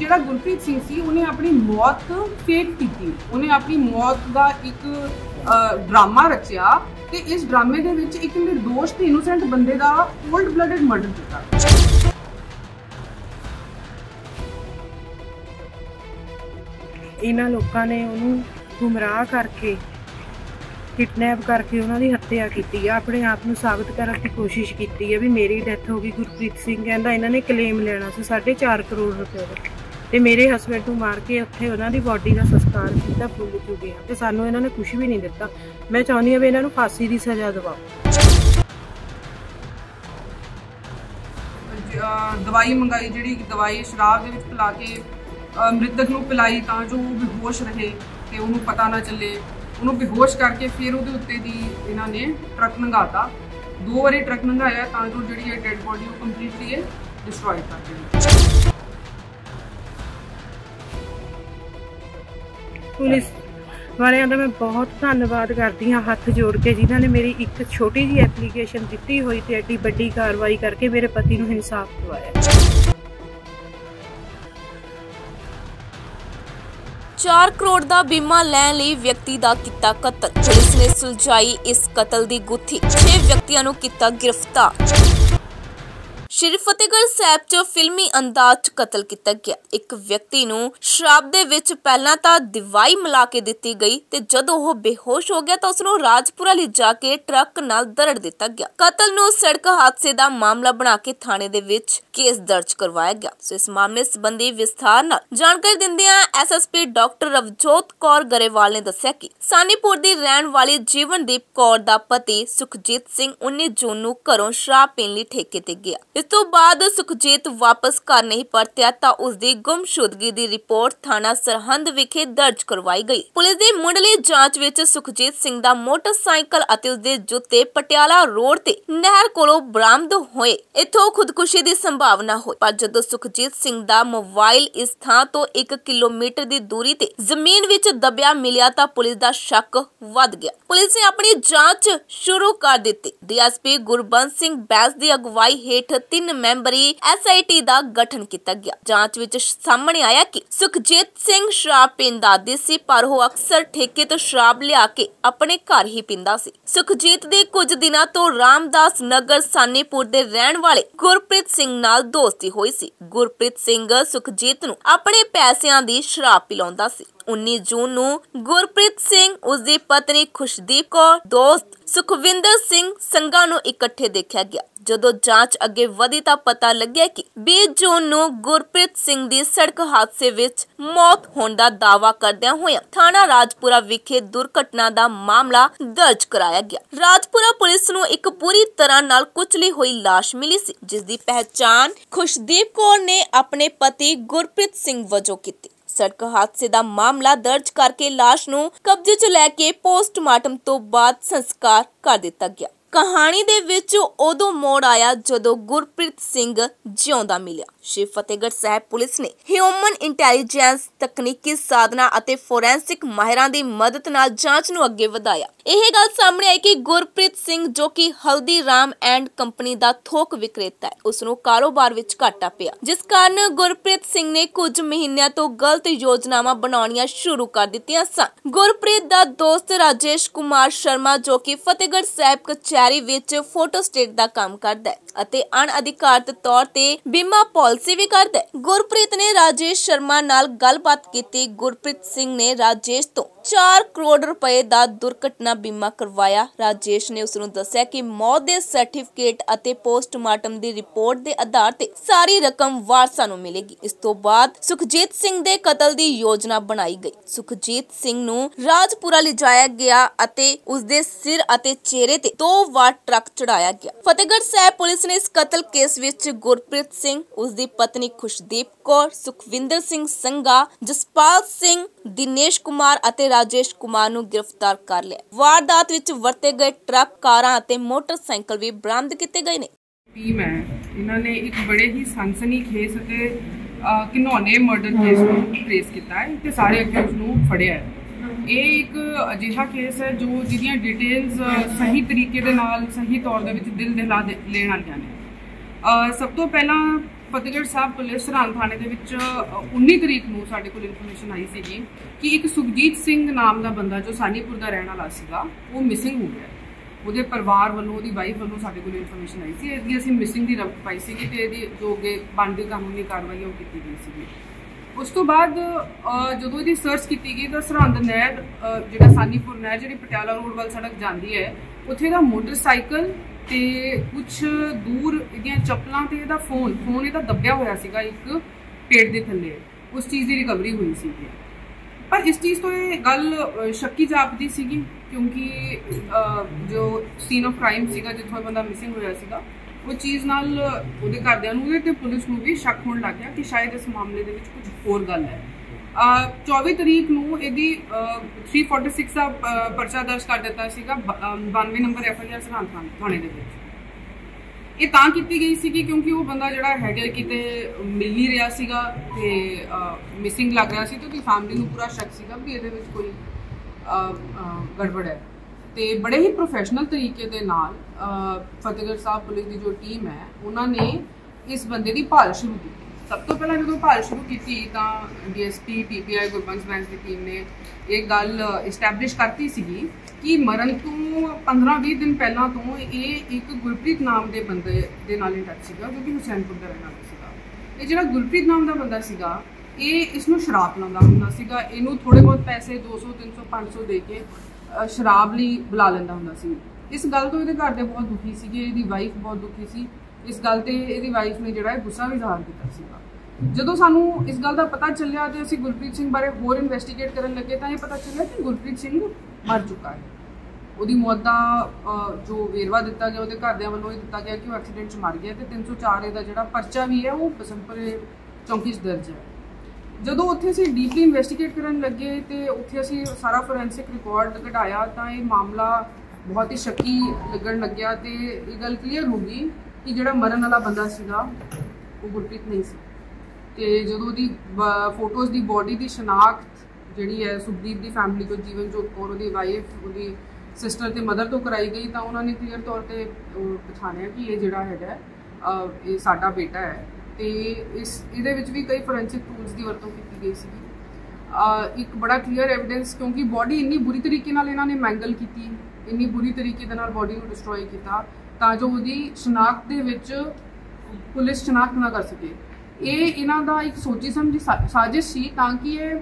ਜਿਹੜਾ ਗੁਰਪ੍ਰੀਤ ਸਿੰਘ ਸੀ ਉਹਨੇ ਆਪਣੀ ਮੌਤ ਫੇਕ ਕੀਤੀ। ਉਹਨੇ ਆਪਣੀ ਮੌਤ ਦਾ ਇੱਕ ਡਰਾਮਾ ਰਚਿਆ ਤੇ ਇਸ ਡਰਾਮੇ ਦੇ ਵਿੱਚ ਇੱਕ ਨਿਰਦੋਸ਼ ਤੇ ਇਨੋਸੈਂਟ ਬੰਦੇ ਦਾ ਕੋਲਡ ਬਲੱਡਡ ਮਰਡਰ ਕੀਤਾ। ਇਹਨਾਂ ਲੋਕਾਂ ਨੇ ਉਹਨੂੰ ਗੁੰਮਰਾਹ ਕਰਕੇ किडनैप करके उन्होंने हत्या की है। अपने आप को साबित करने की कोशिश की है भी मेरी डैथ हो गई। गुरप्रीत सिंह कहता इन्होंने क्लेम लेना से 4.5 करोड़ रुपये का तो मेरे हसबैंड को मार के उत्थे उन्होंने बॉडी का संस्कार किया फुल चुके हैं तो सानू इन्होंने कुछ भी नहीं दिता। मैं चाहती हाँ भी इन्होंने फांसी की सज़ा दवाओ। दवाई मंगाई जी दवाई शराब के पिला के मृतक को पिलाई तो जो बेहोश रहे तो उन्होंने पता ना चले। उन्होंने बेहोश करके फिर वो उत्ते दी इन्होंने ट्रक लंघाता। 2 बारी ट्रक लंघाया तो जो जी डेड बॉडी वो कंप्लीटली डिस्ट्रॉय कर दी। पुलिस वालियां दा मैं बहुत धन्नवाद करती हाँ हथ जोड़ के जिन्होंने मेरी एक छोटी जी एप्लीकेशन दी हुई तो एड्डी बड़ी कार्रवाई करके मेरे पति को इंसाफ दिवाया। 4 करोड़ का बीमा लैण लई व्यक्ति का किता कतल। पुलिस ने सुलझाई इस कतल की गुत्थी। 6 व्यक्तियों को किता गिरफ्तार। श्री फतेहगढ़ साहिब च फिल्मी अंदाज च कतल किया गया। एक व्यक्ति नूं शराब दे विच पहलां तां दवाई मिला के दित्ती गई ते जदों ओह बेहोश हो गया तो उसनूं राजपुरा ले जाके ट्रक नाल दरड़ दिता गया। कतल नूं सड़क हादसे दा मामला बना के थाणे दे विच केस दर्ज करवाया गया। सो इस मामले संबंधी विस्तार नाल जानकारी दिंदियां एसएसपी डॉक्टर रवजोत कौर गरेवाल ने दस्सिया कि सानीपुर दी रहण वाली जीवनदीप कौर दा पति सुखजीत सिंह 19 जून नूं घरों शराब पीण लई ठेके ते गया। इस तो बाद सुखजीत वापस घर नहीं परतिया तां उसदी गुमशुदगी दी रिपोर्ट थाना सरहंद विखे दर्ज करवाई गई। पुलिस दी मुंडली जांच विच सुखजीत सिंह दा मोटरसाइकिल अते उसदे जूते पटियाला रोड ते नहर कोलों बरामद होए। इत्थों खुदकुशी दी संभावना होई पर जदों सुखजीत सिंह दा मोबाइल इस थां तो 1 किलोमीटर दी दूरी ते जमीन विच दबिया मिलिया तां पुलिस दा शक वध गया। पुलिस ने अपनी जांच शुरू कर दित्ती। डीएसपी गुरबंस सिंह बैस दी अगवाई हेठ 3 मैंबरी एसआईटी का गठन किया गया। जांच विच सामने आया कि सुखजीत सिंह शराब पींदा आदी सी पर वो अक्सर ठेके तो शराब लिया के अपने घर ही पींदा सी। सुखजीत दे कुछ दिनों तो रामदास नगर सानीपुर दे रहण वाले गुरप्रीत सिंह नाल दोस्ती हुई सी। गुरप्रीत सिंह सुखजीत नूं अपने पैसिਆਂ दी शराब पिलाउंदा सी। 19 जून नूं गुरप्रीत सिंह उसदी पत्नी खुशदीप कौर दोस्त सुखविंदर सिंह संघा नूं इकट्ठे देखा गया। जदों जांच अगे वधी तां पता लग्या कि 20 जून नूं गुरप्रीत सिंह दी सड़क हादसे विच मौत होण दा दावा करदिआं होइआं थाना राजपुरा विखे दुर्घटना दा मामला दर्ज कराया गया। राजपुरा पुलिस नूं एक पूरी तरह नाल कुचली हुई लाश मिली सी जिस दी पहचान खुशदीप कौर ने अपने पति गुरप्रीत सिंह वजों कीती। सड़क हादसे का मामला दर्ज करके लाश नूं कब्जे च लैके पोस्टमार्टम तो बाद संस्कार कर दिता गया। कहानी दे विच उदों मोड़ आया जदों गुरप्रीत सिंह जिउंदा मिलिया। श्री फतेहगढ़ साहिब पुलिस ने ह्यूमन इंटैलीजेंस तकनीकी साधना अते फोरेंसिक माहिरां दी मदद नाल जांच नूं अगे वधाया। यह गल सामने आई कि गुरप्रीत सिंह जो कि हल्दीराम एंड कंपनी दा थोक विक्रेता है उसनूं कारोबार विच घाटा पिया जिस कारण गुरप्रीत सिंह ने कुछ महीनों तो गलत योजनावां बनाउणियां शुरू कर दित्तियां सन। गुरप्रीत दा दोस्त राजेश कुमार शर्मा जो कि फतेहगढ़ साहिब कचहरी विच फोटो स्टेट दा काम करदा है अते अनअधिकारत तौर ते बीमा पॉलिसी भी करदा है। गुरप्रीत ने राजेश शर्मा नाल गलबात कीती। गुरप्रीत सिंह ने राजेश तो 4 करोड़ रुपए का दुर्घटना बीमा करवाया। राजेश ने उसनूं दस्सिया कि मौत दे सर्टिफिकेट अते पोस्टमार्टम दी रिपोर्ट दे आधार ते सारी रकम वारसां नूं मिलेगी। इस तो बाद सुखजीत सिंह दे कतल दी योजना बनाई गई। सुखजीत सिंह नूं राजपुरा लिजाया गया अते उसदे सिर अते चेहरे ते 2 वार ट्रक चढ़ाया गया। फतेहगढ़ साहिब पुलिस ने इस कतल केस विच गुरप्रीत सिंह, उसदी पत्नी खुशदीप कौर, सुखविंदर सिंह संघा, जसपाल सिंह, दिनेश कुमार अते राजेश कुमार नूं गिरफ्तार कर लिया। वारदात विच वरते गए ट्रक, कारां अते मोटरसाइकिल भी बरामद किए गए ने। टीम है इन्होंने एक बड़े ही सनसनीखेज अते घिनौने मर्डर केस नूं ट्रेस किया है ते सारे अक्यूज़ नूं फड़िया है। ये एक अजिहा केस है जो जिहदियां डिटेल्स सही तरीके दे नाल सही तौर दे विच दिल दहला लेण वालियां ने। सब तो पहला ਫਤਿਹਗੜ੍ਹ ਸਾਹਿਬ ਪੁਲਿਸ ਸਰਹੰਦ ਥਾਣੇ ਦੇ ਵਿੱਚ 19 ਤਰੀਕ ਨੂੰ ਸਾਡੇ ਕੋਲ ਇਨਫੋਰਮੇਸ਼ਨ ਆਈ ਸੀਗੀ ਕਿ ਇੱਕ ਸੁਖਜੀਤ ਸਿੰਘ ਨਾਮ ਦਾ ਬੰਦਾ ਜੋ ਸਾਨੀਪੁਰ ਦਾ ਰਹਿਣ ਵਾਲਾ ਸੀਗਾ ਉਹ ਮਿਸਿੰਗ ਹੋ ਗਿਆ। ਉਹਦੇ ਪਰਿਵਾਰ ਵੱਲੋਂ, ਉਹਦੀ ਵਾਈਫ ਵੱਲੋਂ ਸਾਡੇ ਕੋਲ ਇਨਫੋਰਮੇਸ਼ਨ ਆਈ ਸੀ। ਇਹਦੀ ਅਸੀਂ ਮਿਸਿੰਗ ਦੀ ਰਪਟ ਪਾਈ ਸੀਗੀ ਤੇ ਇਹਦੀ ਜੋ ਅੱਗੇ ਬਣਦੀ ਕਾਨੂੰਨੀ ਕਾਰਵਾਈ ਉਹ ਕੀਤੀ ਗਈ ਸੀਗੀ। ਉਸ ਤੋਂ ਬਾਅਦ ਜਦੋਂ ਇਹਦੀ ਸਰਚ ਕੀਤੀ ਗਈ ਤਾਂ ਸਰਹੰਦ ਨਹਿਰ, ਜਿਹੜਾ ਸਾਨੀਪੁਰ ਨਹਿਰ ਜਿਹੜੀ ਪਟਿਆਲਾ ਰੋਡ ਵੱਲ ਸੜਕ ਜਾਂਦੀ ਹੈ, ਉੱਥੇ ਦਾ ਮੋਟਰਸਾਈਕਲ ਤੇ ਕੁਛ ਦੂਰ ਇਹਦੀਆਂ ਚੱਪਲਾਂ ਤੇ ਇਹਦਾ ਫੋਨ ਇਹਦਾ ਦੱਬਿਆ ਹੋਇਆ ਸੀਗਾ ਇੱਕ ਪੇੜ ਦੇ ਥੱਲੇ। ਉਸ ਚੀਜ਼ ਦੀ ਰਿਕਵਰੀ ਹੋਈ ਸੀਗੀ। ਪਰ ਇਸ ਚੀਜ਼ ਤੋਂ ਇਹ ਗੱਲ ਸ਼ੱਕੀ ਜਾਪਦੀ ਸੀਗੀ ਕਿਉਂਕਿ ਜੋ ਸੀਨ ਆਫ ਕ੍ਰਾਈਮ ਸੀਗਾ, ਜਿੱਥੋਂ ਬੰਦਾ ਮਿਸਿੰਗ ਹੋਇਆ ਸੀਗਾ, ਉਹ ਚੀਜ਼ ਨਾਲ ਉਹਦੇ ਘਰਦਿਆਂ ਨੂੰ ਤੇ ਪੁਲਿਸ ਨੂੰ ਵੀ ਸ਼ੱਕ ਹੋਣ ਲੱਗ ਗਿਆ ਕਿ ਸ਼ਾਇਦ ਇਸ ਮਾਮਲੇ ਦੇ ਵਿੱਚ ਕੁਝ ਹੋਰ ਗੱਲ ਹੈ। 24 ਤਰੀਕ ਨੂੰ ਇਹਦੀ 346 ਦਾ ਪਰਚਾ ਦਰਜ ਕਰ ਦਿੱਤਾ ਸੀਗਾ 92 ਨੰਬਰ FIR ਸਰਹੰਦ ਥਾਣੇ ਦੇ ਵਿੱਚ। ਇਹ ਤਾਂ ਕੀਤੀ ਗਈ ਸੀਗੀ ਕਿਉਂਕਿ ਉਹ ਬੰਦਾ ਜਿਹੜਾ ਹੈਗਾ ਕਿਤੇ ਮਿਲ ਨਹੀਂ ਰਿਹਾ ਸੀਗਾ ਤੇ ਮਿਸਿੰਗ ਲੱਗ ਰਿਹਾ ਸੀ ਤੇ ਉਹਦੀ ਫੈਮਿਲੀ ਨੂੰ ਪੂਰਾ ਸ਼ੱਕ ਸੀਗਾ ਵੀ ਇਹਦੇ ਵਿੱਚ ਕੋਈ ਗੜਬੜ ਹੈ। ਤੇ ਬੜੇ ਹੀ ਪ੍ਰੋਫੈਸ਼ਨਲ ਤਰੀਕੇ ਦੇ ਨਾਲ ਫਤਿਹਗੜ੍ਹ ਸਾਹਿਬ ਪੁਲਿਸ ਦੀ ਜੋ ਟੀਮ ਹੈ ਉਹਨਾਂ ਨੇ ਇਸ ਬੰਦੇ ਦੀ ਭਾਲ ਸ਼ੁਰੂ ਕੀਤੀ। ਸਭ ਤੋਂ ਪਹਿਲਾਂ ਜਦੋਂ ਭਾਲ ਸ਼ੁਰੂ ਕੀਤੀ ਤਾਂ DSP TPI ਗੁਰਬੰਸ ਬੈਂਸ ਦੀ ਟੀਮ ਨੇ ਇਹ ਗੱਲ ਇਸਟੈਬਲਿਸ਼ ਕਰਤੀ ਸੀਗੀ ਕਿ ਮਰਨ ਤੋਂ 15-20 ਦਿਨ ਪਹਿਲਾਂ ਤੋਂ ਇਹ ਇੱਕ ਗੁਰਪ੍ਰੀਤ ਨਾਮ ਦੇ ਬੰਦੇ ਦੇ ਨਾਲ ਇਨ ਟੱਚ ਸੀਗਾ ਜੋ ਕਿ ਹੁਸੈਨਪੁਰ ਦਾ ਰਹਿਣ ਵਾਲਾ ਸੀਗਾ। ਇਹ ਜਿਹੜਾ ਗੁਰਪ੍ਰੀਤ ਨਾਮ ਦਾ ਬੰਦਾ ਸੀਗਾ ਇਹ ਇਸ ਨੂੰ ਸ਼ਰਾਬ ਲਾਉਂਦਾ ਹੁੰਦਾ ਸੀਗਾ। ਇਹਨੂੰ ਥੋੜੇ ਬਹੁਤ ਪੈਸੇ 200, 300, 500 ਦੇ ਕੇ ਸ਼ਰਾਬ ਲਈ ਬੁਲਾ ਲੈਂਦਾ ਹੁੰਦਾ ਸੀ। ਇਸ ਗੱਲ ਤੋਂ ਇਹਦੇ ਘਰ ਦੇ ਬਹੁਤ ਦੁਖੀ ਸੀਗੇ, ਇਹਦੀ ਵਾਈਫ ਬਹੁਤ ਦੁਖੀ ਸੀ। ਇਸ ਗੱਲ ਤੇ ਇਹਦੀ ਵਾਈਫ ਨੇ ਜਿਹੜਾ ਗੁੱਸਾ ਵੀ ਜ਼ਾਹਰ ਕੀਤਾ ਸੀਗਾ। ਜਦੋਂ ਸਾਨੂੰ ਇਸ ਗੱਲ ਦਾ ਪਤਾ ਚੱਲਿਆ ਤੇ ਅਸੀਂ ਗੁਰਪ੍ਰੀਤ ਸਿੰਘ ਬਾਰੇ ਹੋਰ ਇਨਵੈਸਟੀਗੇਟ ਕਰਨ ਲੱਗੇ ਤਾਂ ਇਹ ਪਤਾ ਚੱਲਿਆ ਕਿ ਗੁਰਪ੍ਰੀਤ ਸਿੰਘ ਮਰ ਚੁੱਕਾ ਹੈ। ਉਹਦੀ ਮੌਤ ਦਾ ਜੋ ਵੇਰਵਾ ਦਿੱਤਾ ਗਿਆ ਉਹਦੇ ਘਰਦਿਆਂ ਵੱਲੋਂ ਇਹ ਦਿੱਤਾ ਗਿਆ ਕਿ ਉਹ ਐਕਸੀਡੈਂਟ 'ਚ ਮਰ ਗਿਆ ਤੇ 304 ਦਾ ਜਿਹੜਾ ਪਰਚਾ ਵੀ ਹੈ ਉਹ ਬਸੰਤਪੁਰੇ ਚੌਂਕੀ 'ਚ ਦਰਜ ਹੈ। ਜਦੋਂ ਉੱਥੇ ਅਸੀਂ ਡੀਪਲੀ ਇਨਵੈਸਟੀਗੇਟ ਕਰਨ ਲੱਗੇ ਤੇ ਉੱਥੇ ਅਸੀਂ ਸਾਰਾ ਫੋਰੈਂਸਿਕ ਰਿਕਾਰਡ ਕਢਾਇਆ ਤਾਂ ਇਹ ਮਾਮਲਾ ਬਹੁਤ ਹੀ ਸ਼ੱਕੀ ਲੱਗਣ ਲੱਗਿਆ ਤੇ ਇਹ ਗੱਲ ਕਲੀਅਰ ਹੋ ਗਈ ਕਿ ਜਿਹੜਾ ਮਰਨ ਵਾਲਾ ਬੰਦਾ ਸੀਗਾ ਉਹ ਗੁਰਪ੍ਰੀਤ ਨਹੀਂ ਸੀ। ਤੇ ਜਦੋਂ ਉਹਦੀ ਫੋਟੋਜ਼ ਦੀ ਬੋਡੀ ਦੀ ਸ਼ਨਾਖਤ ਜਿਹੜੀ ਹੈ ਸੁਖਦੀਪ ਦੀ ਫੈਮਿਲੀ ਤੋਂ, ਜੀਵਨਜੋਤ ਕੌਰ ਉਹਦੀ ਵਾਈਫ, ਉਹਦੀ ਸਿਸਟਰ ਤੇ ਮਦਰ ਤੋਂ ਕਰਾਈ ਗਈ ਤਾਂ ਉਹਨਾਂ ਨੇ ਕਲੀਅਰ ਤੌਰ ਤੇ ਪਛਾਣਿਆ ਕਿ ਇਹ ਜਿਹੜਾ ਹੈਗਾ ਇਹ ਸਾਡਾ ਬੇਟਾ ਹੈ। ਤੇ ਇਹਦੇ ਵਿੱਚ ਵੀ ਕਈ ਫੋਰੈਂਸਿਕ ਟੂਲਸ ਦੀ ਵਰਤੋਂ ਕੀਤੀ ਗਈ ਸੀਗੀ। ਇੱਕ ਬੜਾ ਕਲੀਅਰ ਐਵੀਡੈਂਸ, ਕਿਉਂਕਿ ਬੋਡੀ ਇੰਨੀ ਬੁਰੀ ਤਰੀਕੇ ਨਾਲ ਇਹਨਾਂ ਨੇ ਮੈਂਗਲ ਕੀਤੀ, ਇੰਨੀ ਬੁਰੀ ਤਰੀਕੇ ਦੇ ਨਾਲ ਬੋਡੀ ਨੂੰ ਡਿਸਟਰੋਏ ਕੀਤਾ ਤਾਂ ਜੋ ਉਹਦੀ ਸ਼ਨਾਖਤ ਦੇ ਵਿੱਚ ਪੁਲਿਸ ਸ਼ਨਾਖਤ ਨਾ ਕਰ ਸਕੇ। ਇਹ ਇਹਨਾਂ ਦਾ ਇੱਕ ਸੋਚੀ ਸਮਝੀ ਸਾਜ਼ਿਸ਼ ਸੀ ਤਾਂ ਕਿ ਇਹ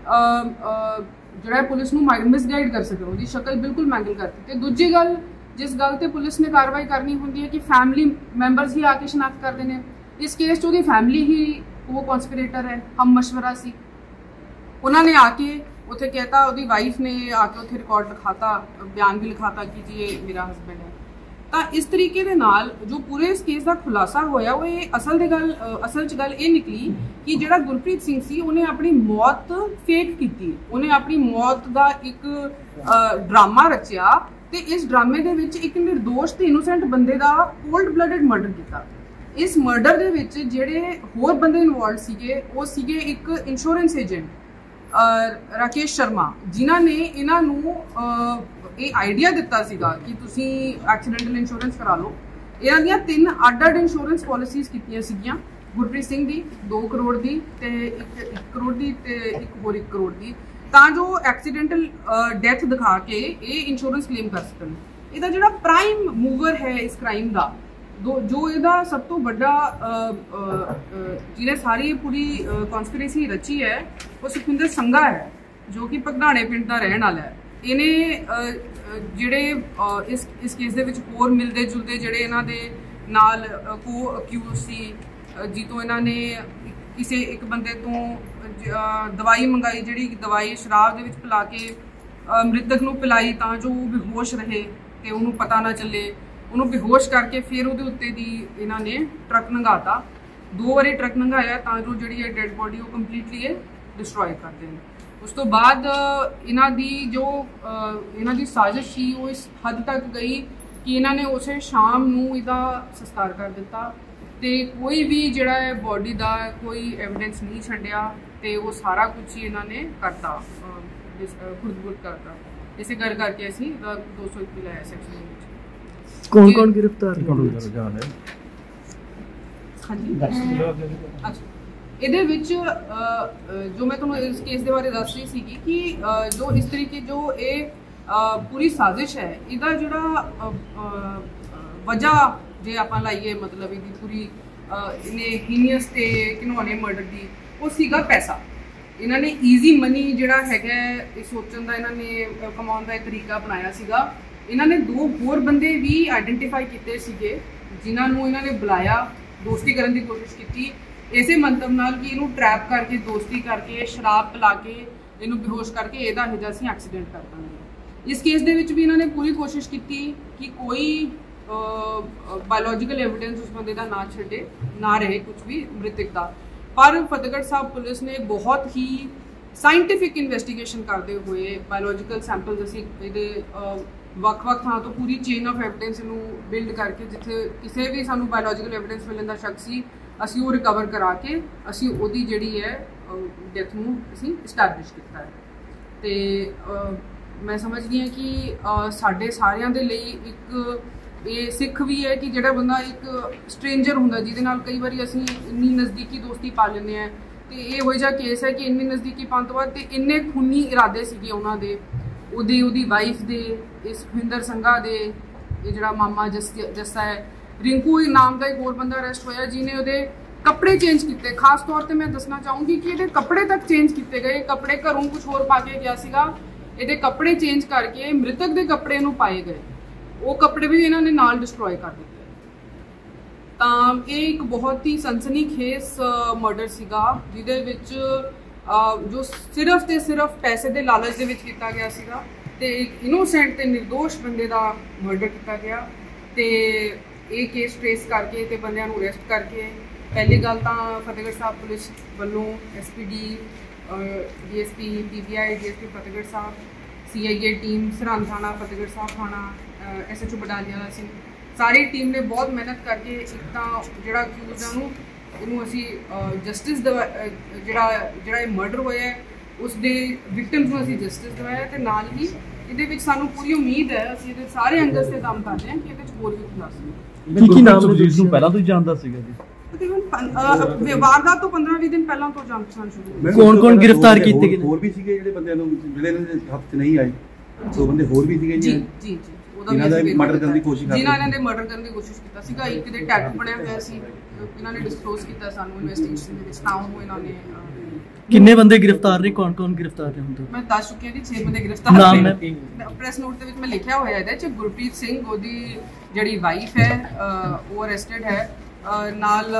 ਜਿਹੜਾ ਪੁਲਿਸ ਨੂੰ ਮਿਸਗਾਈਡ ਕਰ ਸਕੇ, ਉਹਦੀ ਸ਼ਕਲ ਬਿਲਕੁਲ ਮੈਂਗਲ ਕਰਤੀ। ਤੇ ਦੂਜੀ ਗੱਲ, ਜਿਸ ਗੱਲ ਤੇ ਪੁਲਿਸ ਨੇ ਕਾਰਵਾਈ ਕਰਨੀ ਹੁੰਦੀ ਹੈ ਕਿ ਫੈਮਿਲੀ ਮੈਂਬਰਸ ਹੀ ਆ ਕੇ ਸ਼ਨਾਖਤ ਕਰਦੇ ਨੇ, ਇਸ ਕੇਸ 'ਚ ਉਹਦੀ ਫੈਮਿਲੀ ਹੀ ਉਹ ਕੌਨਸਪੀਰੇਟਰ ਹੈ, ਹਮ ਮਸ਼ਵਰਾ ਸੀ। ਉਹਨਾਂ ਨੇ ਆ ਕੇ ਉੱਥੇ ਕਹਿਤਾ, ਉਹਦੀ ਵਾਈਫ ਨੇ ਆ ਕੇ ਉੱਥੇ ਰਿਕਾਰਡ ਲਿਖਾਤਾ, ਬਿਆਨ ਵੀ ਲਿਖਾਤਾ ਕਿ ਜੀ ਇਹ ਮੇਰਾ ਹਸਬੈਂਡ ਹੈ। ਤਾਂ ਇਸ ਤਰੀਕੇ ਦੇ ਨਾਲ ਜੋ ਪੂਰੇ ਇਸ ਕੇਸ ਦਾ ਖੁਲਾਸਾ ਹੋਇਆ ਉਹ ਇਹ ਅਸਲ 'ਚ ਗੱਲ ਇਹ ਨਿਕਲੀ ਕਿ ਜਿਹੜਾ ਗੁਰਪ੍ਰੀਤ ਸਿੰਘ ਸੀ ਉਹਨੇ ਆਪਣੀ ਮੌਤ ਫੇਕ ਕੀਤੀ। ਉਹਨੇ ਆਪਣੀ ਮੌਤ ਦਾ ਇੱਕ ਡਰਾਮਾ ਰਚਿਆ ਤੇ ਇਸ ਡਰਾਮੇ ਦੇ ਵਿੱਚ ਇੱਕ ਨਿਰਦੋਸ਼ ਤੇ ਇਨੋਸੈਂਟ ਬੰਦੇ ਦਾ ਕੋਲਡ ਬਲੱਡਡ ਮਰਡਰ ਕੀਤਾ। ਇਸ ਮਰਡਰ ਦੇ ਵਿੱਚ ਜਿਹੜੇ ਹੋਰ ਬੰਦੇ ਇਨਵੋਲਵਡ ਸੀਗੇ ਉਹ ਸੀਗੇ ਇੱਕ ਇੰਸ਼ੋਰੈਂਸ ਏਜੰਟ ਰਾਕੇਸ਼ ਸ਼ਰਮਾ, ਜਿਨ੍ਹਾਂ ਨੇ ਇਹਨਾਂ ਨੂੰ ਇਹ ਆਈਡੀਆ ਦਿੱਤਾ ਸੀਗਾ ਕਿ ਤੁਸੀਂ ਐਕਸੀਡੈਂਟਲ ਇੰਸ਼ੋਰੈਂਸ ਕਰਾ ਲਓ। ਇਹਨਾਂ ਦੀਆਂ 3 ਅੱਡ-ਅੱਡ ਇੰਸ਼ੋਰੈਂਸ ਪਾਲਿਸੀਜ਼ ਕੀਤੀਆਂ ਸੀਗੀਆਂ, ਗੁਰਪ੍ਰੀਤ ਸਿੰਘ ਦੀ 2 ਕਰੋੜ ਦੀ ਤੇ 1 ਕਰੋੜ ਦੀ ਤੇ ਇੱਕ ਹੋਰ 1 ਕਰੋੜ ਦੀ, ਤਾਂ ਜੋ ਐਕਸੀਡੈਂਟਲ ਡੈਥ ਦਿਖਾ ਕੇ ਇਹ ਇੰਸ਼ੋਰੈਂਸ ਕਲੇਮ ਕਰ ਸਕਣ। ਇਹਦਾ ਜਿਹੜਾ ਪ੍ਰਾਈਮ ਮੂਵਰ ਹੈ ਇਸ ਕ੍ਰਾਈਮ ਦਾ, ਜੋ ਇਹਦਾ ਸਭ ਤੋਂ ਵੱਡਾ ਜਿਹਨੇ ਸਾਰੀ ਪੂਰੀ ਕਨਸਪੀਰੇਸੀ ਰਚੀ ਹੈ ਉਹ ਸੁਖਵਿੰਦਰ ਸੰਘਾ ਹੈ, ਜੋ ਕਿ ਭਗਦਾਣੇ ਪਿੰਡ ਦਾ ਰਹਿਣ ਵਾਲਾ ਹੈ। ਇਹਨੇ ਜਿਹੜੇ ਇਸ ਕੇਸ ਦੇ ਵਿੱਚ ਹੋਰ ਮਿਲਦੇ ਜੁਲਦੇ ਜਿਹੜੇ ਇਹਨਾਂ ਦੇ ਨਾਲ ਕੋ ਅਕਿਊਜ਼ ਸੀ, ਜਿੱਤੋਂ ਇਹਨਾਂ ਨੇ ਕਿਸੇ ਇੱਕ ਬੰਦੇ ਤੋਂ ਦਵਾਈ ਮੰਗਾਈ, ਜਿਹੜੀ ਦਵਾਈ ਸ਼ਰਾਬ ਦੇ ਵਿੱਚ ਪਿਲਾ ਕੇ ਮ੍ਰਿਤਕ ਨੂੰ ਪਿਲਾਈ ਤਾਂ ਜੋ ਉਹ ਬੇਹੋਸ਼ ਰਹੇ ਤੇ ਉਹਨੂੰ ਪਤਾ ਨਾ ਚੱਲੇ। ਉਹਨੂੰ ਬੇਹੋਸ਼ ਕਰਕੇ ਫਿਰ ਉਹਦੇ ਉੱਤੇ ਦੀ ਇਹਨਾਂ ਨੇ ਟਰੱਕ ਲੰਘਾਤਾ। 2 ਵਾਰੀ ਟਰੱਕ ਲੰਘਾਇਆ ਤਾਂ ਜੋ ਜਿਹੜੀ ਇਹ ਡੈਡ ਬੋਡੀ ਉਹ ਕੰਪਲੀਟਲੀ ਇਹ ਡਿਸਟਰੋਏ ਕਰ ਦੇਣ। ਉਸ ਤੋਂ ਬਾਅਦ ਇਹਨਾਂ ਦੀ ਸਾਜ਼ਿਸ਼ ਸੀ ਉਹ ਇਸ ਹੱਦ ਤੱਕ ਗਈ ਕਿ ਇਹਨਾਂ ਨੇ ਉਸੇ ਸ਼ਾਮ ਨੂੰ ਇਹਦਾ ਸੰਸਕਾਰ ਕਰ ਦਿੱਤਾ ਤੇ ਕੋਈ ਵੀ ਜਿਹੜਾ ਹੈ ਬੋਡੀ ਦਾ ਕੋਈ ਐਵੀਡੈਂਸ ਨਹੀਂ ਛੱਡਿਆ ਤੇ ਉਹ ਸਾਰਾ ਕੁਝ ਹੀ ਇਹਨਾਂ ਨੇ ਕਰਤਾ, ਖੁਦ ਕਰਤਾ। ਇਸੇ ਕਰਕੇ ਅਸੀਂ 201 ਲਾਇਆ ਸੈਕਸ਼ਨ ਦੇ ਵਿੱਚ। कौन गिरफ्तार है? ਹਾਂਜੀ ਅੱਛਾ, ਇਹਦੇ ਵਿੱਚ ਜੋ ਮੈਂ ਤੁਹਾਨੂੰ ਇਸ ਕੇਸ ਦੇ ਬਾਰੇ ਦੱਸ ਰਹੀ ਸੀਗੀ ਕਿ ਜੋ ਇਸ ਤਰੀਕੇ ਜੋ ਇਹ ਪੂਰੀ ਸਾਜ਼ਿਸ਼ ਹੈ, ਇਹਦਾ ਜਿਹੜਾ ਵਜ੍ਹਾ ਜੇ ਆਪਾਂ ਲਾਈਏ, ਮਤਲਬ ਇਹਦੀ ਪੂਰੀ ਇਹਨੇ ਹੀਨੀਅਸ ਤੇ ਘਿਨੌਣੇ ਮਰਡਰ ਦੀ, ਉਹ ਸੀਗਾ ਪੈਸਾ। ਇਹਨਾਂ ਨੇ ਈਜ਼ੀ ਮਨੀ ਜਿਹੜਾ ਹੈਗਾ ਇਹ ਸੋਚਣ ਦਾ, ਇਹਨਾਂ ਨੇ ਕਮਾਉਣ ਦਾ ਇੱਕ ਤਰੀਕਾ ਅਪਣਾਇਆ ਸੀਗਾ। ਇਹਨਾਂ ਨੇ 2 ਹੋਰ ਬੰਦੇ ਵੀ ਆਈਡੈਂਟੀਫਾਈ ਕੀਤੇ ਸੀਗੇ ਜਿਨ੍ਹਾਂ ਨੂੰ ਇਹਨਾਂ ਨੇ ਬੁਲਾਇਆ, ਦੋਸਤੀ ਕਰਨ ਦੀ ਕੋਸ਼ਿਸ਼ ਕੀਤੀ ਇਸੇ ਮੰਤਵ ਨਾਲ ਕਿ ਇਹਨੂੰ ਟਰੈਪ ਕਰਕੇ, ਦੋਸਤੀ ਕਰਕੇ, ਸ਼ਰਾਬ ਪਿਲਾ ਕੇ, ਇਹਨੂੰ ਬੇਹੋਸ਼ ਕਰਕੇ ਇਹਦਾ ਇਹੋ ਜਿਹਾ ਅਸੀਂ ਐਕਸੀਡੈਂਟ ਕਰ ਦਾਂਗੇ। ਇਸ ਕੇਸ ਦੇ ਵਿੱਚ ਵੀ ਇਹਨਾਂ ਨੇ ਪੂਰੀ ਕੋਸ਼ਿਸ਼ ਕੀਤੀ ਕਿ ਕੋਈ ਬਾਇਓਲੋਜੀਕਲ ਐਵੀਡੈਂਸ ਉਸ ਬੰਦੇ ਦਾ ਨਾ ਰਹੇ ਕੁਝ ਵੀ ਮ੍ਰਿਤਕ ਦਾ। ਪਰ ਫਤਿਹਗੜ੍ਹ ਸਾਹਿਬ ਪੁਲਿਸ ਨੇ ਬਹੁਤ ਹੀ ਸਾਇੰਟੀਫਿਕ ਇਨਵੈਸਟੀਗੇਸ਼ਨ ਕਰਦੇ ਹੋਏ ਬਾਇਓਲੋਜੀਕਲ ਸੈਂਪਲਸ ਅਸੀਂ ਇਹਦੇ ਵੱਖ-ਵੱਖ ਥਾਂ ਤੋਂ ਪੂਰੀ ਚੇਨ ਆਫ ਐਵੀਡੈਂਸ ਨੂੰ ਬਿਲਡ ਕਰਕੇ, ਜਿੱਥੇ ਕਿਸੇ ਵੀ ਸਾਨੂੰ ਬਾਇਓਲੋਜੀਕਲ ਐਵੀਡੈਂਸ ਮਿਲਣ ਦਾ ਸ਼ੱਕ ਸੀ, ਅਸੀਂ ਉਹ ਰਿਕਵਰ ਕਰਾ ਕੇ ਅਸੀਂ ਉਹਦੀ ਜਿਹੜੀ ਹੈ ਡੈਥ ਨੂੰ ਅਸੀਂ ਇਸਟੈਬਲਿਸ਼ ਕੀਤਾ ਹੈ। ਤੇ ਮੈਂ ਸਮਝਦੀ ਹਾਂ ਕਿ ਸਾਡੇ ਸਾਰਿਆਂ ਦੇ ਲਈ ਇੱਕ ਇਹ ਸਿੱਖ ਵੀ ਹੈ ਕਿ ਜਿਹੜਾ ਬੰਦਾ ਇੱਕ ਸਟ੍ਰੇਂਜਰ ਹੁੰਦਾ ਜਿਹਦੇ ਨਾਲ ਕਈ ਵਾਰੀ ਅਸੀਂ ਇੰਨੀ ਨਜ਼ਦੀਕੀ ਦੋਸਤੀ ਪਾ ਲੈਂਦੇ ਹਾਂ, ਤੇ ਇਹ ਇਹੋ ਜਿਹਾ ਕੇਸ ਹੈ ਕਿ ਇੰਨੀ ਨਜ਼ਦੀਕੀ ਪਾਉਣ ਤੋਂ ਬਾਅਦ ਤੇ ਇੰਨੇ ਖੂਨੀ ਇਰਾਦੇ ਸੀਗੇ ਉਹਨਾਂ ਦੇ, ਉਹਦੀ ਵਾਈਫ ਦੇ, ਇਸ ਸੁਖਵਿੰਦਰ ਸੰਘਾ ਦੇ, ਇਹ ਜਿਹੜਾ ਮਾਮਾ ਜੱਸਾ ਹੈ, ਰਿੰਕੂ ਨਾਮ ਦਾ ਇੱਕ ਹੋਰ ਬੰਦਾ ਅਰੈਸਟ ਹੋਇਆ ਜਿਹਨੇ ਉਹਦੇ ਕੱਪੜੇ ਚੇਂਜ ਕੀਤੇ। ਖਾਸ ਤੌਰ ਤੇ ਮੈਂ ਦੱਸਣਾ ਚਾਹੂੰਗੀ ਕਿ ਇਹਦੇ ਕੱਪੜੇ ਤੱਕ ਚੇਂਜ ਕੀਤੇ ਗਏ। ਕੱਪੜੇ ਘਰੋਂ ਕੁਝ ਹੋਰ ਪਾ ਕੇ ਗਿਆ ਸੀਗਾ, ਇਹਦੇ ਕੱਪੜੇ ਚੇਂਜ ਕਰਕੇ ਮ੍ਰਿਤਕ ਦੇ ਕੱਪੜੇ ਨੂੰ ਪਾਏ ਗਏ, ਉਹ ਕੱਪੜੇ ਵੀ ਇਹਨਾਂ ਨੇ ਨਾਲ ਡਿਸਟਰੋਏ ਕਰ ਦਿੱਤੇ। ਤਾਂ ਇਹ ਇੱਕ ਬਹੁਤ ਹੀ ਸਨਸਨੀਖੇਜ਼ ਮਰਡਰ ਸੀਗਾ ਜਿਹਦੇ ਵਿੱਚ ਜੋ ਸਿਰਫ ਤੇ ਸਿਰਫ ਪੈਸੇ ਦੇ ਲਾਲਚ ਦੇ ਵਿੱਚ ਕੀਤਾ ਗਿਆ ਸੀਗਾ, ਤੇ ਇੱਕ ਇਨੋਸੈਂਟ ਤੇ ਨਿਰਦੋਸ਼ ਬੰਦੇ ਦਾ ਮਰਡਰ ਕੀਤਾ ਗਿਆ। ਤੇ ਇਹ ਕੇਸ ਟ੍ਰੇਸ ਕਰਕੇ ਤੇ ਬੰਦਿਆਂ ਨੂੰ ਅਰੈਸਟ ਕਰਕੇ, ਪਹਿਲੀ ਗੱਲ ਤਾਂ ਫਤਿਹਗੜ੍ਹ ਸਾਹਿਬ ਪੁਲਿਸ ਵੱਲੋਂ SPD, DSP PBI, DSP Fatehgarh Sahib, CIA team, Sirhind ਥਾਣਾ, ਫਤਿਹਗੜ੍ਹ ਸਾਹਿਬ ਥਾਣਾ, SHO ਬਡਾਲੀਆ ਸਿੰਘ, ਸਾਰੀ ਟੀਮ ਨੇ ਬਹੁਤ ਮਿਹਨਤ ਕਰਕੇ ਇੱਕ ਤਾਂ ਜਿਹੜਾ ਅਕਿਊਜ਼ਡ ਨੂੰ ਉਹਨੂੰ ਅਸੀਂ ਜਸਟਿਸ ਜਿਹੜਾ ਇਹ ਮਰਡਰ ਹੋਇਆ ਉਸ ਦੇ ਵਿਕਟਿਮਸ ਨੂੰ ਅਸੀਂ ਜਸਟਿਸ ਦਿਵਾਇਆ, ਤੇ ਨਾਲ ਹੀ ਇਹਦੇ ਵਿੱਚ ਸਾਨੂੰ ਪੂਰੀ ਉਮੀਦ ਹੈ, ਅਸੀਂ ਇਹਦੇ ਸਾਰੇ ਐਂਗਲਸ ਤੇ ਕੰਮ ਕਰ ਰਹੇ ਹਾਂ ਕਿ ਇਹਦੇ ਵਿੱਚ ਹੋਰ ਵੀ ਖੁਲਾਸੇ। ਕੀ ਨਾਮ ਨੂੰ ਪਹਿਲਾਂ ਤੋਂ ਹੀ ਜਾਣਦਾ ਸੀਗਾ ਜੀ? ਵਾਰਦਾਤ ਤੋਂ 15-20 ਦਿਨ ਪਹਿਲਾਂ ਤੋਂ ਜਾਣਪਛਾਣ ਸ਼ੁਰੂ। ਕੌਣ ਗ੍ਰਿਫਤਾਰ ਕੀਤੇ ਗਏ? ਹੋਰ ਵੀ ਸੀਗੇ ਜਿਹੜੇ ਬੰਦਿਆਂ ਨੂੰ ਜਿਹੜੇ ਹੱਥ 'ਚ ਨਹੀਂ ਆਏ, 2 ਬੰਦੇ ਹੋਰ ਵੀ ਸੀਗੇ ਜੀ ਜਿਨ੍ਹਾਂ ਦਾ ਮਰਡਰ ਕਰਨ ਦੀ ਕੋਸ਼ਿਸ਼ ਕੀਤੀ, ਜਿਨ੍ਹਾਂ ਨੇ ਮਰਡਰ ਕਰਨ ਦੀ ਕੋਸ਼ਿਸ਼ ਕੀਤਾ ਸੀਗਾ। ਇੱਕ ਦੇ ਟੈਟੂ ਬਣਿਆ ਹੋਇਆ ਸੀ, ਇਹਨਾਂ ਨੇ ਡਿਸਕਲੋਜ਼ ਕੀਤਾ ਸਾਨੂੰ ਇਨਵੈਸਟੀਗੇਸ਼ਨ ਦੇ ਵਿੱਚ, ਤਾਂ ਉਹ ਇਹਨਾਂ ਨੇ। ਕਿੰਨੇ ਬੰਦੇ ਗ੍ਰਿਫਤਾਰ ਨੇ? ਕੌਣ ਗ੍ਰਿਫਤਾਰ ਨੇ ਹੁਣ ਤੱਕ? ਮੈਂ ਦੱਸ ਚੁੱਕੀ ਹਾਂ ਜੀ, 6 ਬੰਦੇ ਗ੍ਰਿਫਤਾਰ ਨੇ। ਪ੍ਰੈਸ ਨੋਟ ਦੇ ਵਿੱਚ ਮੈਂ ਲਿਖਿਆ ਹੋਇਆ ਇਹਦੇ 'ਚ ਗੁਰਪ੍ਰੀਤ ਸਿੰਘ, ਉਹਦੀ ਜਿਹੜੀ ਵਾਈਫ ਹੈ ਉਹ ਅਰੈਸਟਡ ਹੈ, ਨਾਲ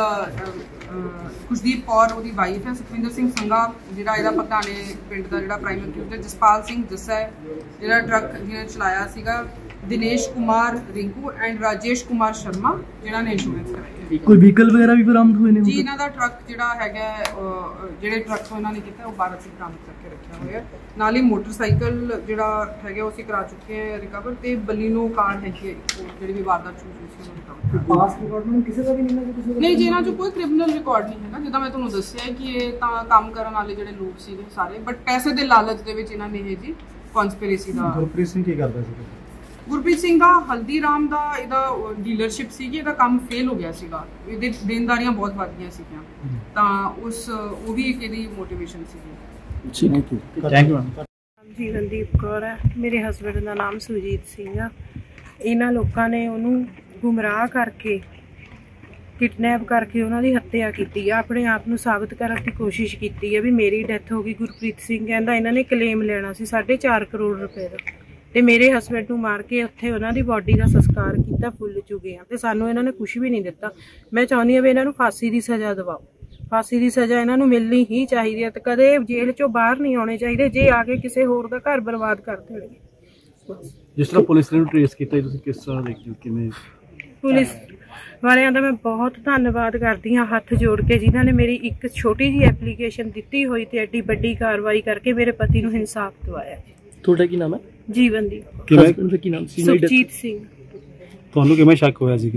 ਖੁਸ਼ਦੀਪ ਕੌਰ ਉਹਦੀ ਵਾਈਫ ਹੈ, ਸੁਖਵਿੰਦਰ ਸਿੰਘ ਸੰਘਾ ਜਿਹੜਾ ਇਹਦਾ ਪਤਾਣੇ ਪਿੰਡ ਦਾ ਜਿਹੜਾ ਪ੍ਰਾਈਮ ਅਕਿਊਜ਼ਡ ਹੈ, ਜਸਪਾਲ ਸਿੰਘ ਜੱਸਾ ਹੈ ਜਿਹੜਾ ਟਰੱਕ ਜਿਹਨੇ ਚਲਾਇਆ ਸੀਗਾ, ਦਿਨੇਸ਼ ਕੁਮਾਰ ਰਿੰਕੂ ਐਂਡ ਰਾਜੇਸ਼ ਕੁਮਾਰ ਸ਼ਰਮਾ ਜਿਹੜਾ ਨੇ ਇੰਸ਼ੋਰੈਂਸ ਕਰਾਈ। ਕੋਈ ਵਹੀਕਲ ਵਗੈਰਾ ਵੀ ਬਰਾਮਦ ਹੋਏ ਨੇ ਜੀ? ਇਹਨਾਂ ਦਾ ਟਰੱਕ ਜਿਹੜਾ ਹੈਗਾ, ਜਿਹੜੇ ਟਰੱਕ ਤੋਂ ਇਹਨਾਂ ਨੇ ਕੀਤਾ ਉਹ 12 ਬਰਾਮਦ ਕਰਕੇ ਰੱਖਿਆ ਹੋਇਆ। ਨਾਲ ਹੀ ਮੋਟਰਸਾਈਕਲ ਜਿਹੜਾ ਹੈਗਾ ਉਹ ਅਸੀਂ ਕਰਾ ਚੁੱਕੇ ਹਾਂ ਰਿਕਵਰ, ਤੇ ਬਲੀਨੋ ਕਾਰ ਹੈਗੀ ਜਿਹੜੀ ਵੀ ਵਾਰਦਾਤ ਸ਼ੁਰੂ ਹੋਈ ਸੀ ਕਿਸੇ ਦਾ ਵੀ ਨਹੀਂ ਜੀ। ਇਹਨਾਂ 'ਚ ਕੋਈ ਕ੍ਰਿਮੀਨਲ ਰਿਕਾਰਡ ਨਹੀਂ ਹੈਗਾ, ਜਿੱਦਾਂ ਮੈਂ ਤੁਹਾਨੂੰ ਦੱਸਿਆ ਕਿ ਇਹ ਤਾਂ ਕੰਮ ਕਰਨ ਵਾਲੇ ਜਿਹੜੇ ਲੋਕ ਸੀਗੇ ਸਾਰੇ, ਬਟ ਪੈਸੇ ਦੇ ਲਾਲਚ ਦੇ ਵਿੱਚ ਇਹਨਾਂ ਨੇ ਇਹ ਜੀ ਕਨਸਪੀਰੇਸੀ ਦਾ। ਗੁਰਪ੍ਰੀਤ ਸਿੰਘ ਕੀ ਕਰਦਾ ਸੀ? ਗੁਰਪ੍ਰੀਤ ਸਿੰਘ ਦਾ ਹਲਦੀਰਾਮ ਦਾ ਇਹਦਾ ਡੀਲਰਸ਼ਿਪ ਸੀਗੀ, ਇਹਦਾ ਕੰਮ ਫੇਲ ਹੋ ਗਿਆ ਸੀਗਾ, ਇਹਦੇ ਦੇਣਦਾਰੀਆਂ ਬਹੁਤ ਵੱਧ ਗਈਆਂ ਸੀਗੀਆਂ, ਤਾਂ ਉਹ ਵੀ ਇੱਕ ਇਹਦੀ ਮੋਟੀਵੇਸ਼ਨ ਸੀਗੀ। Thank you ma'am. Jeevandeep Kaur ਹੈ, ਮੇਰੇ ਹਸਬੈਂਡ ਦਾ ਨਾਮ ਸੁਜੀਤ ਸਿੰਘ ਆ। ਇਹਨਾਂ ਲੋਕਾਂ ਨੇ ਉਹਨੂੰ ਗੁੰਮਰਾਹ ਕਰਕੇ, ਕਿਡਨੈਪ ਕਰਕੇ ਉਹਨਾਂ ਦੀ ਹੱਤਿਆ ਕੀਤੀ ਆ। ਆਪਣੇ ਆਪ ਨੂੰ ਸਾਬਤ ਕਰਨ ਦੀ ਕੋਸ਼ਿਸ਼ ਕੀਤੀ ਹੈ ਵੀ ਮੇਰੀ ਡੈਥ ਹੋ ਗਈ। ਗੁਰਪ੍ਰੀਤ ਸਿੰਘ ਕਹਿੰਦਾ ਇਹਨਾਂ ਨੇ ਕਲੇਮ ਲੈਣਾ ਸੀ 4.5 ਕਰੋੜ ਰੁਪਏ ਦਾ, ਤੇ ਮੇਰੇ ਹਸਬੈਂਡ ਨੂੰ ਮਾਰ ਕੇ ਉੱਥੇ ਉਹਨਾਂ ਦੀ ਬਾਡੀ ਦਾ ਸੰਸਕਾਰ ਕੀਤਾ ਫੁੱਲ ਚੁੱਕੇ ਆ, ਤੇ ਸਾਨੂੰ ਇਹਨਾਂ ਨੇ ਕੁਝ ਵੀ ਨਹੀਂ ਦਿੱਤਾ। ਮੈਂ ਚਾਹੁੰਦੀ ਹਾਂ ਵੀ ਇਹਨਾਂ ਨੂੰ ਫਾਂਸੀ ਦੀ ਸਜ਼ਾ ਦਿਵਾਓ, ਫਾਂਸੀ ਦੀ ਸਜ਼ਾ ਇਹਨਾਂ ਨੂੰ ਮਿਲਣੀ ਹੀ ਚਾਹੀਦੀ ਹੈ, ਤੇ ਕਦੇ ਜੇਲ੍ਹ ਚੋਂ ਬਾਹਰ ਨਹੀਂ ਆਉਣੇ ਚਾਹੀਦੇ ਜੇ ਆ ਕੇ ਕਿਸੇ ਹੋਰ ਦਾ ਘਰ ਬਰਬਾਦ ਕਰ ਦੇਣਗੇ। ਜਿਸ ਤਰ੍ਹਾਂ ਪੁਲਿਸ ਨੇ ਟ੍ਰੇਸ ਕੀਤਾ, ਤੁਸੀਂ ਕਿਸ ਤਰ੍ਹਾਂ ਦੇਖਦੇ ਹੋ? ਕਿਵੇਂ ਪੁਲਿਸ ਵਾਲਿਆਂ ਦਾ ਮੈਂ ਬਹੁਤ ਧੰਨਵਾਦ ਕਰਦੀ ਹਾਂ ਹੱਥ ਜੋੜ ਕੇ, ਜਿਨ੍ਹਾਂ ਨੇ ਮੇਰੀ ਇੱਕ ਛੋਟੀ ਜਿਹੀ ਐਪਲੀਕੇਸ਼ਨ ਦਿੱਤੀ ਹੋਈ ਤੇ ਐਡੀ ਵੱਡੀ ਕਾਰਵਾਈ ਕਰਕੇ ਮੇਰੇ ਪਤੀ ਨੂੰ ਇਨਸਾਫ ਦਿਵਾਇਆ। ਤੁਹਾਡਾ ਕੀ ਨਾਮ ਹੈ? ਜੀਵਨਦੀਪ। ਕੀ ਨਾਮ ਸੀ? ਸੁਖਜੀਤ ਸਿੰਘ। ਤੁਹਾਨੂੰ ਕਿਵੇਂ ਸ਼ੱਕ ਹੋਇਆ ਸੀ ਕਿ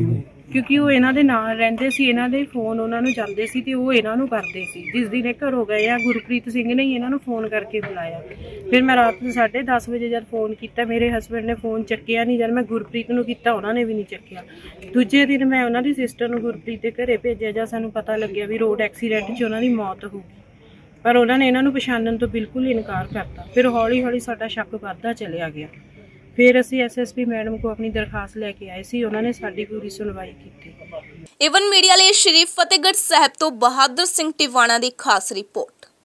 ਕਿਉਂਕਿ ਉਹ ਇਹਨਾਂ ਦੇ ਨਾਲ ਰਹਿੰਦੇ ਸੀ, ਇਹਨਾਂ ਦੇ ਫੋਨ ਉਹਨਾਂ ਨੂੰ ਜਾਂਦੇ ਸੀ ਤੇ ਉਹ ਇਹਨਾਂ ਨੂੰ ਕਰਦੇ ਸੀ। ਜਿਸ ਦਿਨ ਇਹ ਘਰੋਂ ਗਏ ਆ, ਗੁਰਪ੍ਰੀਤ ਸਿੰਘ ਨੇ ਹੀ ਇਹਨਾਂ ਨੂੰ ਫੋਨ ਕਰਕੇ ਬੁਲਾਇਆ। ਫਿਰ ਮੈਂ ਰਾਤ ਨੂੰ 10:30 ਵਜੇ ਜਦ ਫੋਨ ਕੀਤਾ, ਮੇਰੇ ਹਸਬੈਂਡ ਨੇ ਫੋਨ ਚੱਕਿਆ ਨਹੀਂ। ਜਦ ਮੈਂ ਗੁਰਪ੍ਰੀਤ ਨੂੰ ਕੀਤਾ, ਉਹਨਾਂ ਨੇ ਵੀ ਨਹੀਂ ਚੱਕਿਆ। ਦੂਜੇ ਦਿਨ ਮੈਂ ਉਹਨਾਂ ਦੀ ਸਿਸਟਰ ਨੂੰ ਗੁਰਪ੍ਰੀਤ ਦੇ ਘਰੇ ਭੇਜਿਆ ਜਾਂ ਸਾਨੂੰ ਪਤਾ ਲੱਗਿਆ ਵੀ ਰੋਡ ਐਕਸੀਡੈਂਟ 'ਚ ਉਹਨਾਂ ਦੀ ਮੌਤ ਹੋ ਗਈ, ਪਰ ਉਹਨਾਂ ਨੇ ਇਹਨਾਂ ਨੂੰ ਪਛਾਣਨ ਤੋਂ ਬਿਲਕੁਲ ਇਨਕਾਰ ਕਰਤਾ। ਫਿਰ ਹੌਲੀ ਹੌਲੀ ਸਾਡਾ ਸ਼ੱਕ ਵੱਧਦਾ ਚਲਿਆ ਗਿਆ। ਫਿਰ ਅਸੀਂ ਐਸਐਸਪੀ ਮੈਡਮ ਕੋ ਆਪਣੀ ਦਰਖਾਸਤ ਲੈ ਕੇ ਆਏ ਸੀ, ਉਹਨਾਂ ਨੇ ਸਾਡੀ ਪੂਰੀ ਸੁਣਵਾਈ ਕੀਤੀ। ਏਵਨ ਮੀਡੀਆ ਲਈ ਸ਼੍ਰੀ ਫਤਿਹਗੜ੍ਹ ਸਾਹਿਬ ਤੋਂ ਬਹਾਦਰ ਸਿੰਘ ਟਿਵਾਣਾ ਦੀ ਖਾਸ ਰਿਪੋਰਟ।